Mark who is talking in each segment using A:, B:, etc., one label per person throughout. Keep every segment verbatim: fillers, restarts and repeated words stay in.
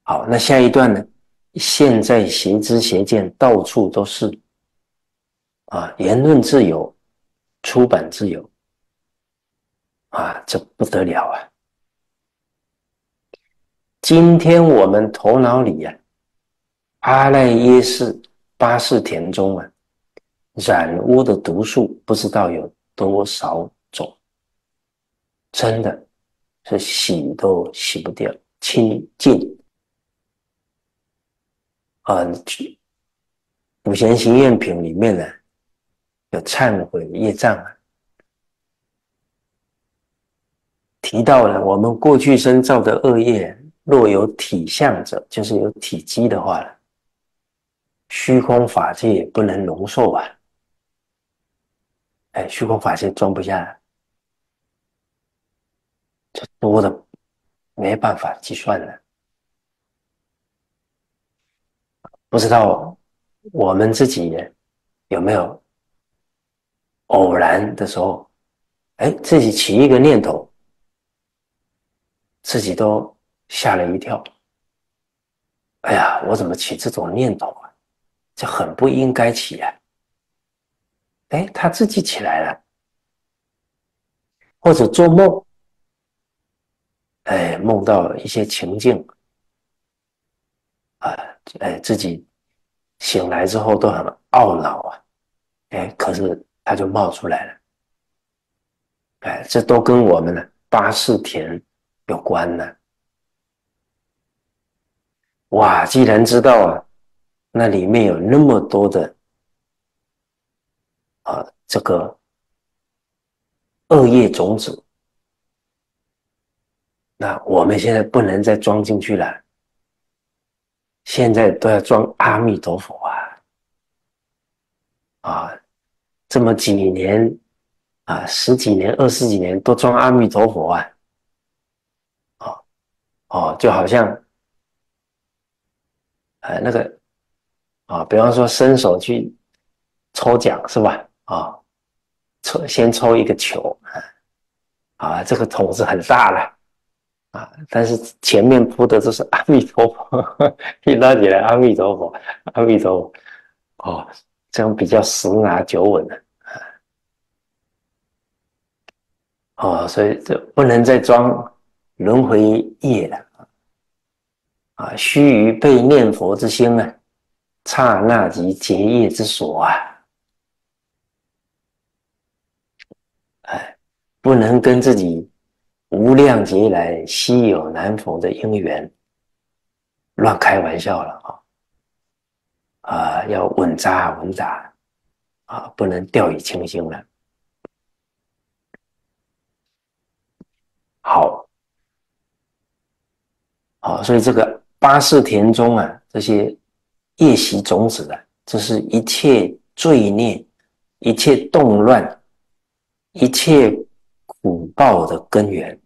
A: 好，那下一段呢？现在邪知邪见到处都是啊，言论自由，出版自由啊，这不得了啊！今天我们头脑里啊，阿赖耶识八识田中啊，染污的毒素不知道有多少种，真的是洗都洗不掉，清净啊！普贤行愿品里面呢，有忏悔业障啊，提到了我们过去生造的恶业，若有体相者，就是有体积的话了，虚空法界也不能容受啊！哎，虚空法界装不下，这多的没办法计算了。不知道我们自己有没有偶然的时候，哎，自己起一个念头，自己都吓了一跳。哎呀，我怎么起这种念头啊？这很不应该起啊！哎，他自己起来了，或者做梦，哎，梦到一些情境啊，哎，自己醒来之后都很懊恼啊，哎，可是他就冒出来了，哎，这都跟我们的八识田有关呢。哇，既然知道啊，那里面有那么多的啊，这个恶业种子，那我们现在不能再装进去了，现在都要装阿弥陀佛啊！啊，这么几年啊，十几年、二十几年都装阿弥陀佛啊！哦哦，就好像呃那个啊，比方说伸手去抽奖是吧？啊，抽先抽一个球啊，这个桶子很大了啊，但是前面铺的都是阿弥陀佛，一拉起来阿弥陀佛，阿弥陀佛，哦，这样比较十拿九稳的哦，所以这不能再装轮回业了啊！须臾被念佛之心啊，刹那即结业之所啊！哎，不能跟自己无量劫来稀有难逢的因缘乱开玩笑了啊！啊，要稳扎稳打啊，不能掉以轻心了。好，好，所以这个八识田中啊，这些业习种子啊，这是一切罪孽、一切动乱、一切苦报的根源。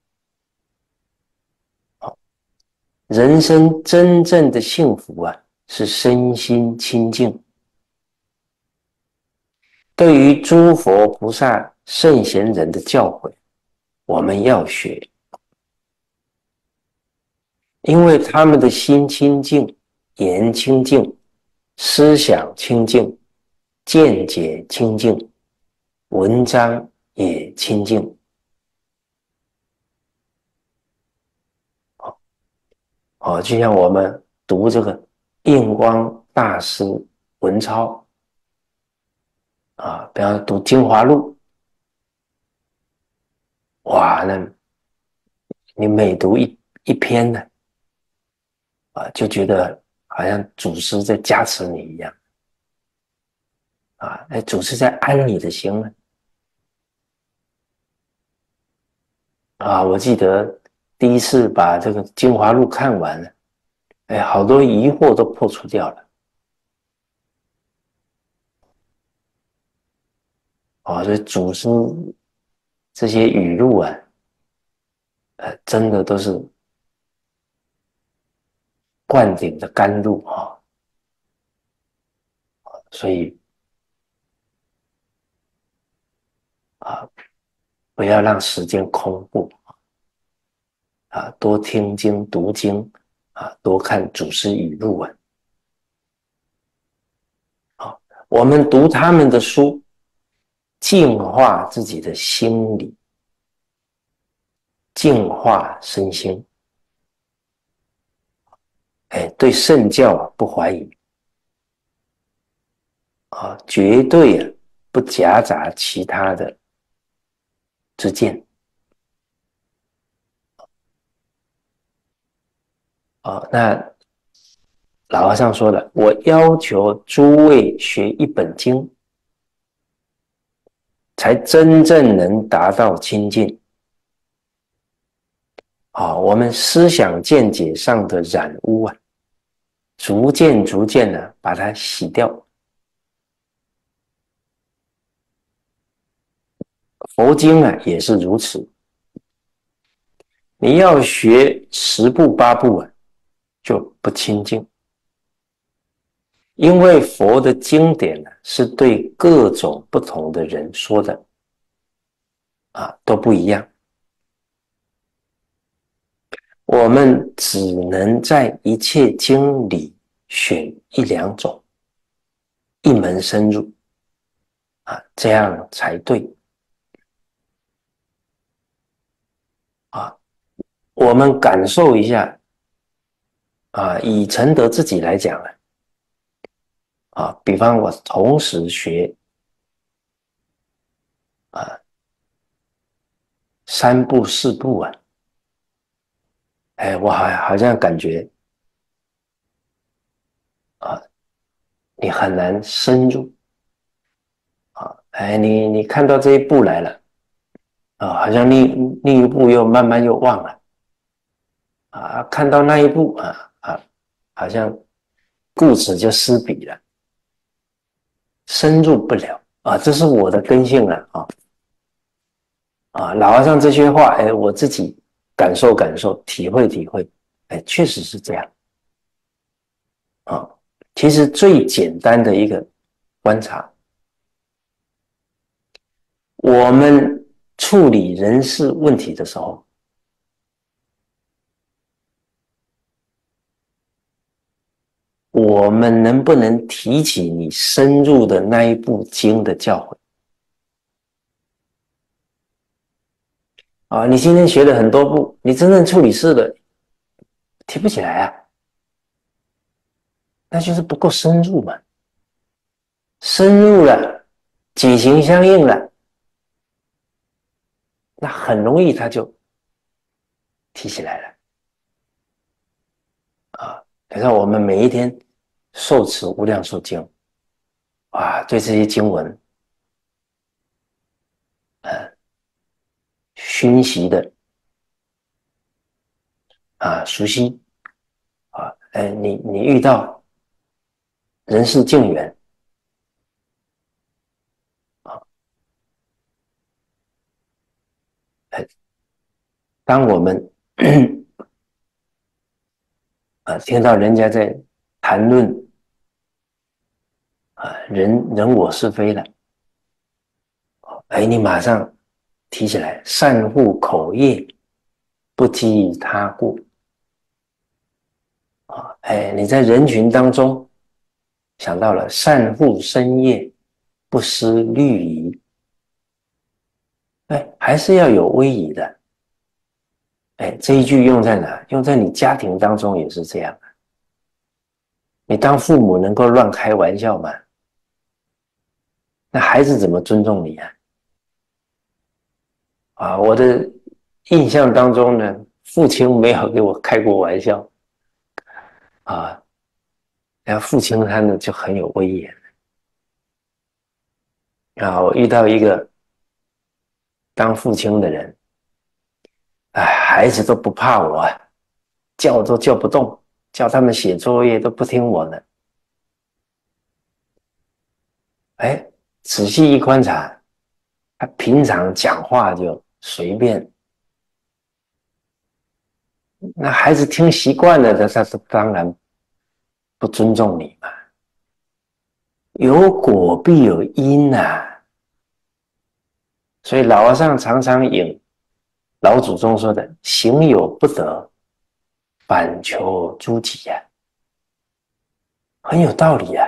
A: 人生真正的幸福啊，是身心清净。对于诸佛菩萨、圣贤人的教诲，我们要学，因为他们的心清净、言清净、思想清净、见解清净、文章也清净。哦，就像我们读这个印光大师文钞啊，比方说读《精华录》，哇，那你每读一一篇呢，啊，就觉得好像祖师在加持你一样啊，哎，祖师在安你的心呢啊。我记得第一次把这个《精华录》看完了，哎，好多疑惑都破除掉了啊。所以祖师这些语录啊，呃，真的都是灌顶的甘露啊。所以啊，不要让时间空过啊，多听经读经啊， 啊，多看祖师语录啊。啊，我们读他们的书，净化自己的心理，净化身心。哎，对圣教啊不怀疑啊，绝对啊不夹杂其他的之见啊。那老和尚说了，我要求诸位学一本经，才真正能达到清净。啊，我们思想见解上的染污啊，逐渐逐渐的把它洗掉。佛经啊也是如此，你要学十部八部啊，就不清净，因为佛的经典呢是对各种不同的人说的啊，都不一样。我们只能在一切经里选一两种，一门深入啊，这样才对啊。我们感受一下啊，以承德自己来讲呢，啊，比方我同时学啊三部四部啊，哎，我好好像感觉啊，你很难深入啊，哎，你你看到这一步来了啊，好像另另一步又慢慢又忘了啊，看到那一步啊啊，好像顾此就失彼了，深入不了啊，这是我的根性了啊啊，老和尚这些话，哎，我自己感受感受，体会体会，哎，确实是这样啊。其实最简单的一个观察，我们处理人事问题的时候，我们能不能提起你深入的那一部经的教诲啊？你今天学了很多部，你真正处理事的提不起来啊，那就是不够深入嘛。深入了，己行相应了，那很容易他就提起来了啊。你看我们每一天受持无量寿经，啊，对这些经文，呃，熏习的啊，熟悉啊，哎，你你遇到人事境缘啊，哎，当我们啊听到人家在谈论啊人人我是非了，哎，你马上提起来，善护口业，不积他过啊，哎，你在人群当中想到了善护身业，不失律仪，哎，还是要有威仪的。哎，这一句用在哪？用在你家庭当中也是这样。你当父母能够乱开玩笑吗？那孩子怎么尊重你啊？啊，我的印象当中呢，父亲没有给我开过玩笑啊，然后父亲他呢就很有威严啊。我遇到一个当父亲的人，哎，孩子都不怕我啊，叫都叫不动，叫他们写作业都不听我的。哎，仔细一观察，他平常讲话就随便，那孩子听习惯了的，他是当然不尊重你嘛。有果必有因啊，所以老和尚常常引老祖宗说的"行有不得， 反求诸己呀、啊，很有道理啊！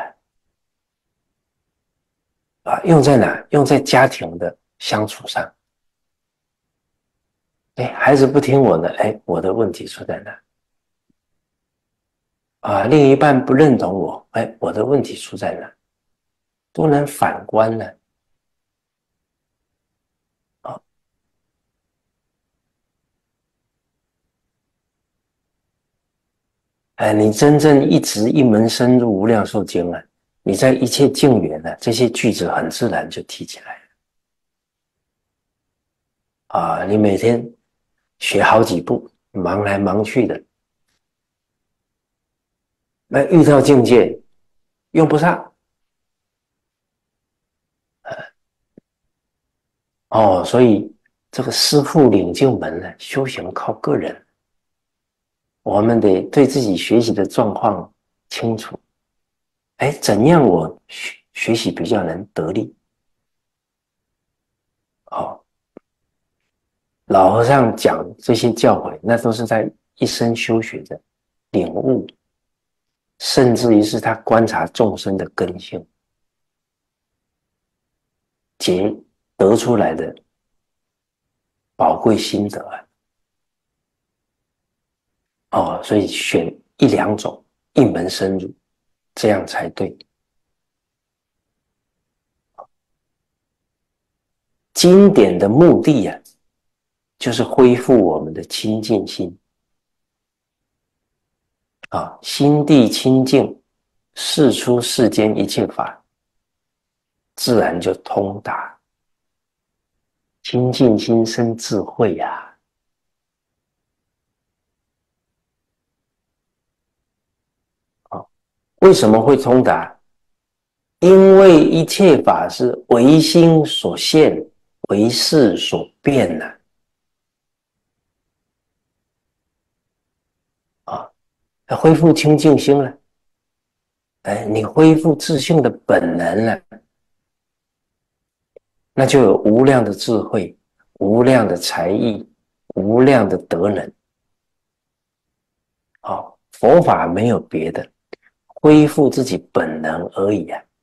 A: 啊，用在哪？用在家庭的相处上。哎，孩子不听我的，哎，我的问题出在哪？啊，另一半不认同我，哎，我的问题出在哪？都能反观呢。啊，哎，你真正一直一门深入无量寿经啊，你在一切境缘呢、啊，这些句子很自然就提起来了。啊，你每天学好几步，忙来忙去的，那遇到境界用不上。哦，所以这个师父领进门呢，修行靠个人，我们得对自己学习的状况清楚。哎，怎样我学学习比较能得力？哦，老和尚讲这些教诲，那都是在一生修学的领悟，甚至于是他观察众生的根性，结得出来的宝贵心得啊。哦，所以选一两种，一门深入，这样才对。经典的目的啊，就是恢复我们的清净心啊，心地清净，世出世间一切法，自然就通达。清净心生智慧呀、啊！啊，为什么会通达？因为一切法是唯心所现，唯识所变的啊！恢复清净心了，哎，你恢复自性的本能了，那就有无量的智慧、无量的才艺、无量的德能。哦，佛法没有别的，恢复自己本能而已啊。